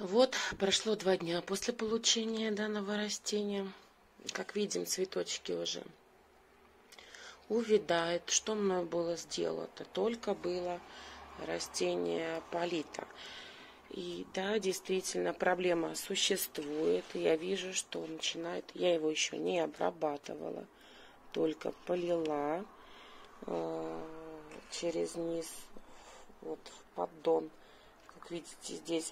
Вот, прошло 2 дня после получения данного растения. Как видим, цветочки уже увядают. Что мною было сделано? Только было растение полито. И да, действительно, проблема существует. Я вижу, что он начинает... Я его еще не обрабатывала, только полила через низ, вот в поддон. Как видите, здесь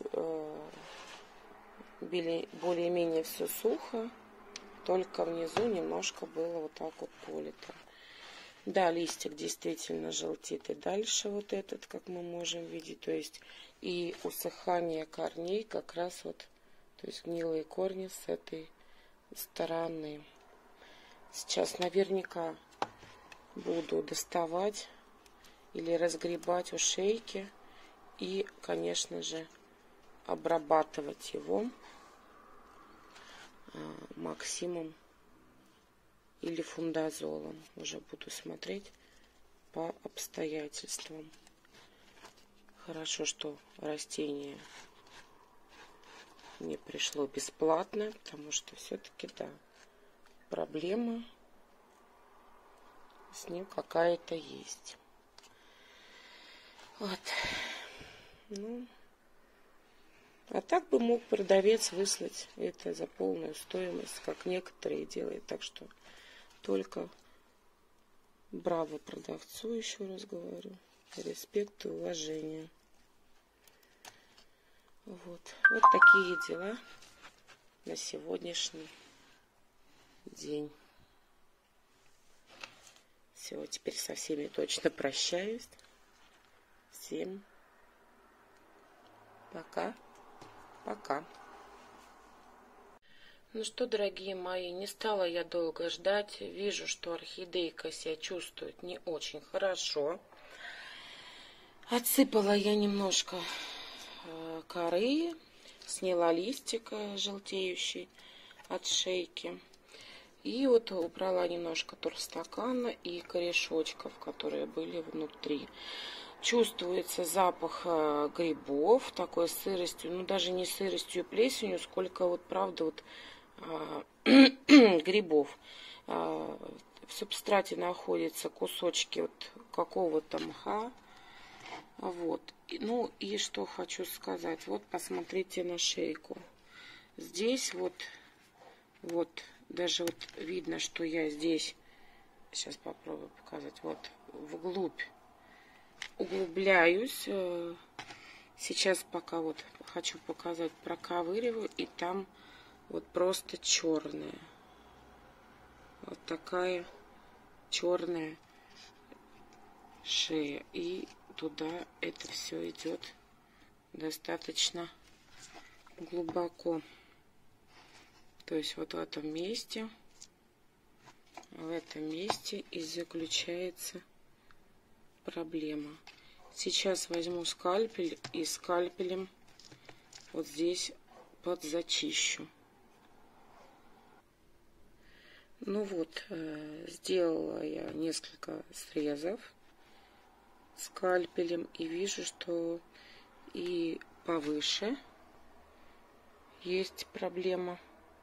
более-менее все сухо, только внизу немножко было вот так вот полито. Да, листик действительно желтит и дальше вот этот, как мы можем видеть, то есть и усыхание корней как раз вот, то есть гнилые корни с этой стороны. Сейчас наверняка буду доставать или разгребать ушейки и, конечно же, обрабатывать его максимум или фундазолом. Уже буду смотреть по обстоятельствам. Хорошо, что растение мне пришло бесплатно, потому что все-таки, да, проблема с ним какая-то есть. Вот. Ну, а так бы мог продавец выслать это за полную стоимость, как некоторые делают. Так что только браво продавцу, еще раз говорю. Респект и уважение. Вот такие дела на сегодняшний день. Все, теперь со всеми точно прощаюсь. Всем пока. Пока. Ну что, дорогие мои, не стала я долго ждать. Вижу, что орхидейка себя чувствует не очень хорошо. Отсыпала я немножко коры, сняла листик желтеющий от шейки. И вот убрала немножко торфстакана и корешочков, которые были внутри. Чувствуется запах грибов, такой сыростью, ну даже не сыростью и плесенью, сколько вот, правда, вот грибов. В субстрате находятся кусочки вот какого-то мха. Вот. Ну и что хочу сказать. Вот посмотрите на шейку. Здесь вот даже вот видно, что я здесь, сейчас попробую показать, вот вглубь углубляюсь. Сейчас пока вот хочу показать, проковыриваю, и там вот просто черная. Вот такая черная шея. И туда это все идет достаточно глубоко. То есть вот в этом месте и заключается проблема. Сейчас возьму скальпель и скальпелем вот здесь подзачищу. Ну вот, сделала я несколько срезов скальпелем и вижу, что и повыше есть проблема.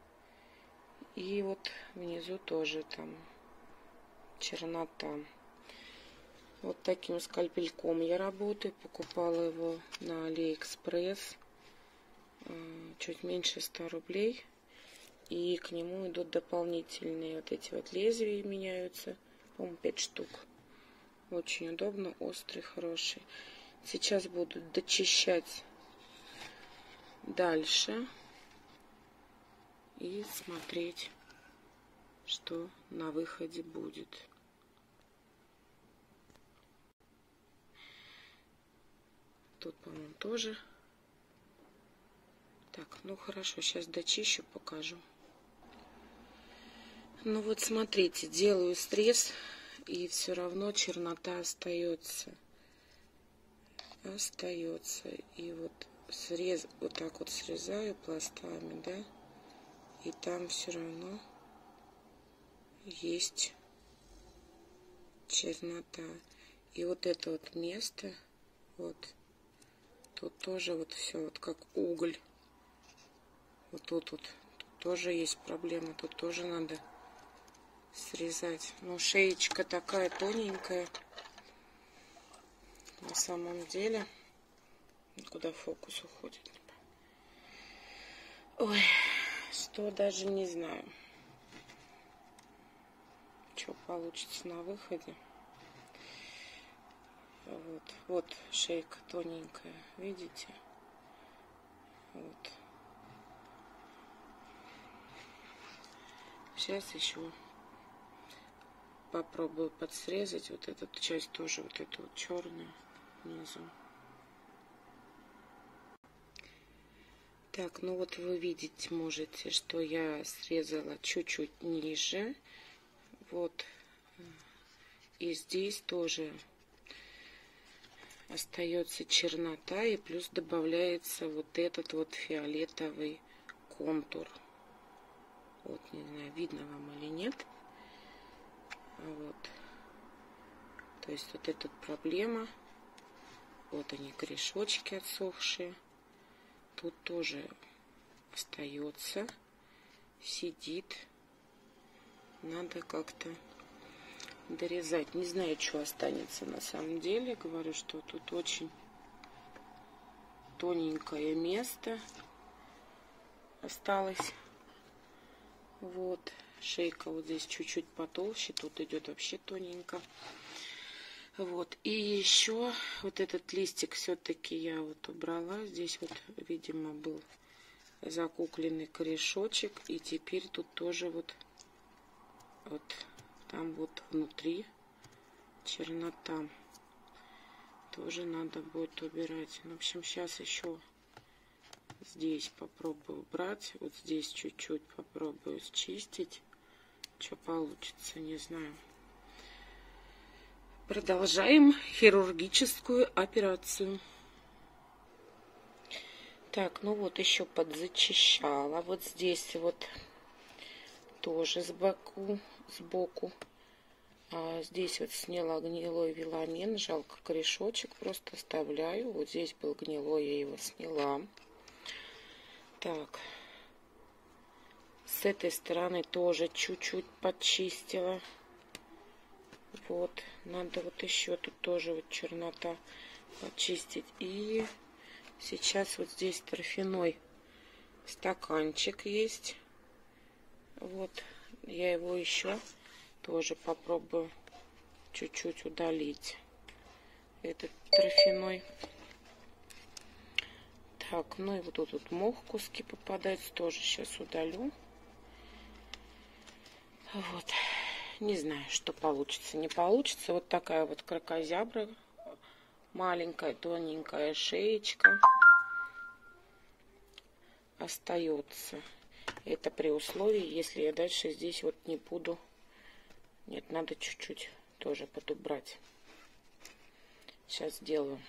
И вот внизу тоже там чернота. Вот таким скальпельком я работаю. Покупала его на Алиэкспресс. Чуть меньше 100 рублей. И к нему идут дополнительные вот эти вот лезвия, меняются. По-моему, 5 штук. Очень удобно, острый, хороший. Сейчас буду дочищать дальше. И смотреть, что на выходе будет. Тут, по-моему, тоже. Так, ну хорошо, сейчас дочищу, покажу. Ну вот смотрите, делаю срез, и все равно чернота остается. И вот срез, вот так вот срезаю пластами, да. И там все равно есть чернота. И вот это вот место, вот, тут тоже вот все вот как уголь. Вот тут тоже есть проблема. Тут тоже надо срезать. Но шеечка такая тоненькая. На самом деле. Куда фокус уходит? Ой, что даже не знаю. Что получится на выходе. Вот шейка тоненькая. Видите? Вот. Сейчас еще попробую подсрезать вот эту часть тоже, вот эту вот черную внизу. Так, ну вот вы видите, можете, что я срезала чуть-чуть ниже. Вот. И здесь тоже остается чернота, и плюс добавляется вот этот вот фиолетовый контур. Вот, не знаю, видно вам или нет. Вот. То есть вот эта проблема. Вот они, корешочки отсохшие. Тут тоже остается, сидит. Надо как-то дорезать. Не знаю, что останется на самом деле. Говорю, что тут очень тоненькое место осталось. Вот. Шейка вот здесь чуть-чуть потолще. Тут идет вообще тоненько. Вот. И еще вот этот листик все-таки я вот убрала. Здесь вот, видимо, был закукленный корешочек. И теперь тут тоже вот там вот внутри чернота. Тоже надо будет убирать. В общем, сейчас еще здесь попробую убрать. Вот здесь чуть-чуть попробую счистить. Что получится, не знаю. Продолжаем хирургическую операцию. Так, ну вот еще подзачищала. Вот здесь вот тоже сбоку. Здесь вот сняла гнилой виламин. Жалко, корешочек просто оставляю. Вот здесь был гнилой, я его сняла. Так. С этой стороны тоже чуть-чуть подчистила. Вот. Надо вот еще тут тоже вот чернота почистить. И сейчас вот здесь торфяной стаканчик есть. Вот. Я его еще тоже попробую чуть-чуть удалить. Этот торфяной. Так, ну и вот тут мох куски попадаются. Тоже сейчас удалю. Вот. Не знаю, что получится, не получится. Вот такая вот кракозябра. Маленькая, тоненькая шеечка. Остается. Это при условии, если я дальше здесь вот не буду. Нет, надо чуть-чуть тоже подубрать. Сейчас сделаю.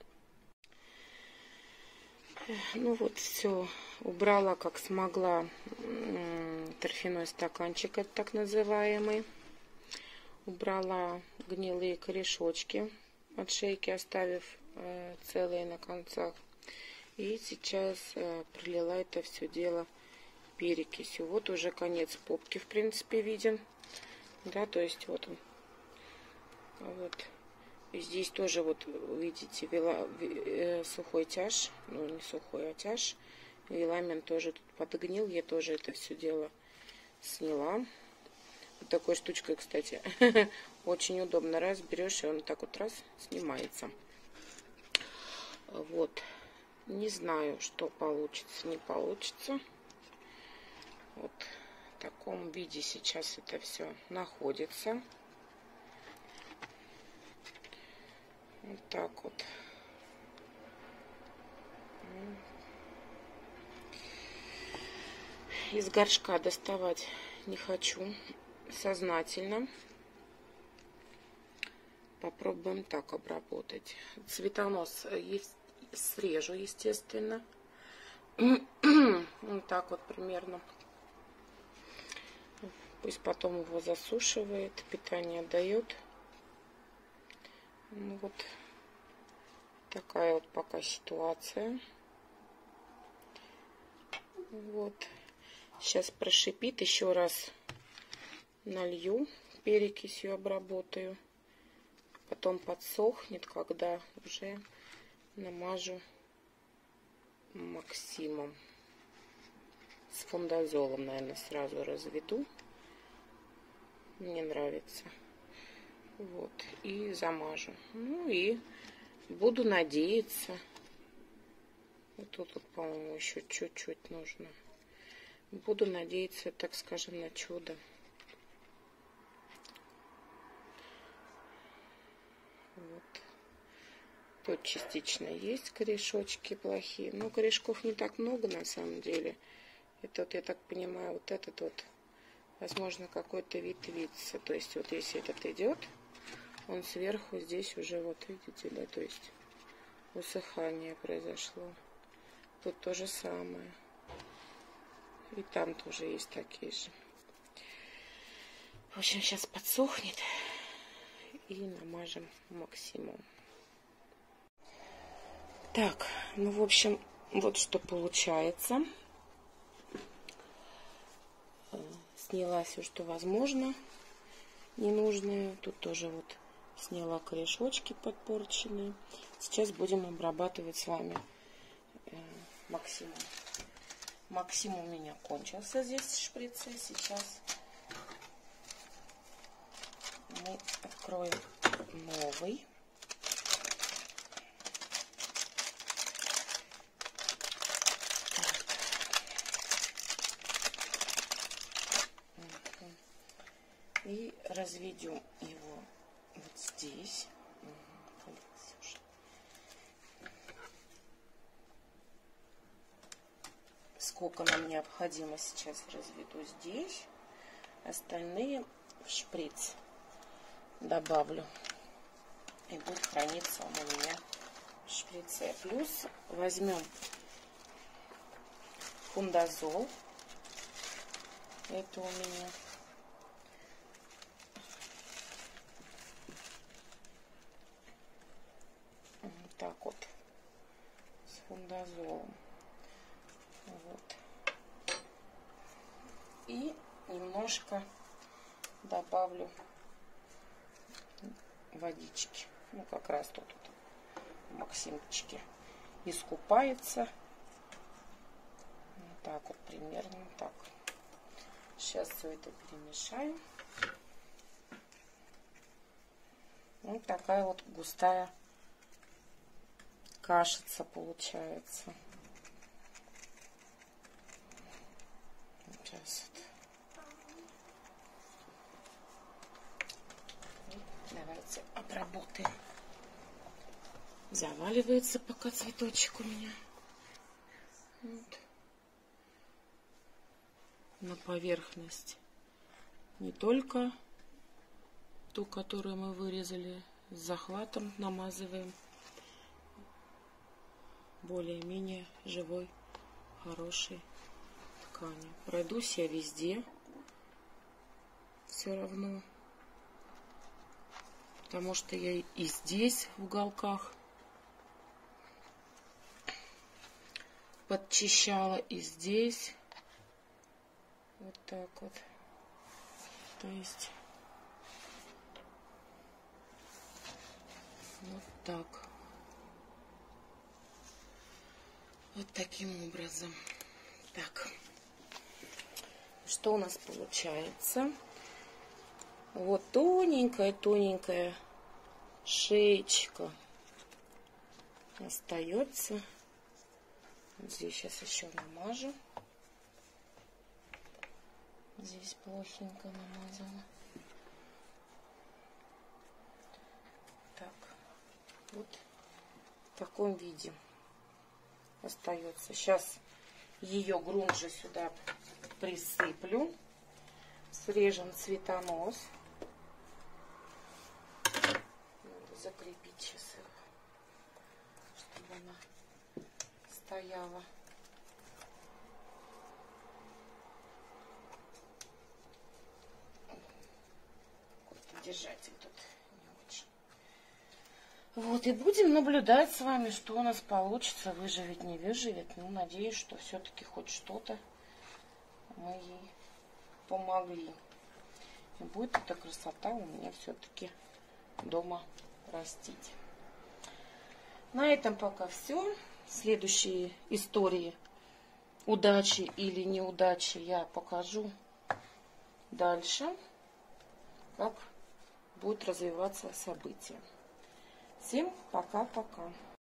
Ну вот все. Убрала как смогла торфяной стаканчик, это так называемый. Убрала гнилые корешочки от шейки, оставив целые на концах. И сейчас пролила это все дело перекисью. Вот уже конец попки, в принципе, виден. Да, то есть вот он. Вот. И здесь тоже вот, видите, сухой тяж. Ну, не сухой, а тяж. Виламин тоже тут подгнил. Я тоже это все дело сняла. Вот такой штучкой, кстати, очень удобно. Раз берешь, и он так вот раз снимается. Вот. Не знаю, что получится, не получится. Вот в таком виде сейчас это все находится. Вот так вот. Из горшка доставать не хочу сознательно. Попробуем так обработать. Цветонос срежу, естественно. Вот так вот примерно. Пусть потом его засушивает, питание дает. Ну вот такая вот пока ситуация. Вот. Сейчас прошипит. Еще раз налью, перекисью обработаю. Потом подсохнет, когда уже намажу Максимом. С фундазолом, наверное, сразу разведу. Мне нравится. Вот. И замажу. Ну и буду надеяться. Вот тут, по-моему, еще чуть-чуть нужно. Буду надеяться, так скажем, на чудо. Вот. Тут частично есть корешочки плохие. Но корешков не так много на самом деле. Это вот, я так понимаю, вот этот вот, возможно, какой-то вид виться. То есть вот если этот идет, он сверху здесь уже, вот видите, да, то есть усыхание произошло. Тут то же самое. И там тоже есть такие же. В общем, сейчас подсохнет и намажем Максимом. Так, ну, в общем, вот что получается. Сняла все, что возможно, ненужное. Тут тоже вот сняла корешочки подпорченные. Сейчас будем обрабатывать с вами Максимом. Максим у меня кончился здесь в шприце. Сейчас мы откроем новый. И разведем его вот здесь. Сколько нам необходимо, сейчас разведу здесь. Остальные в шприц добавлю. И будет храниться он у меня в шприце. Плюс возьмем фундазол. Это у меня вот так вот с фундазолом. Вот. И немножко добавлю водички. Ну, как раз тут вот Максимчики искупается. Вот так вот примерно так. Сейчас все это перемешаю. Вот такая вот густая кашица получается. Сейчас вот. Давайте обработаем. Заваливается пока цветочек у меня. Вот. На поверхность. Не только ту, которую мы вырезали, с захватом намазываем. Более-менее живой, хороший ткани. Пройдусь я везде. Все равно. Потому что я и здесь, в уголках, подчищала, и здесь. Вот так вот. То есть вот так. Вот таким образом. Так. Что у нас получается? Вот тоненькая шеечка остается. Здесь сейчас еще намажу. Здесь плохенько намазала. Так, вот в таком виде остается. Сейчас ее грунт же сюда присыплю. Срежем цветонос. Надо закрепить сейчас его, чтобы она стояла. Держатель тут не очень. Вот, и будем наблюдать с вами, что у нас получится, выживет, не выживет. Ну, надеюсь, что все-таки хоть что-то мы ей помогли. И будет эта красота у меня все-таки дома растить. На этом пока все. Следующие истории удачи или неудачи я покажу дальше, как будут развиваться события. Всем пока-пока.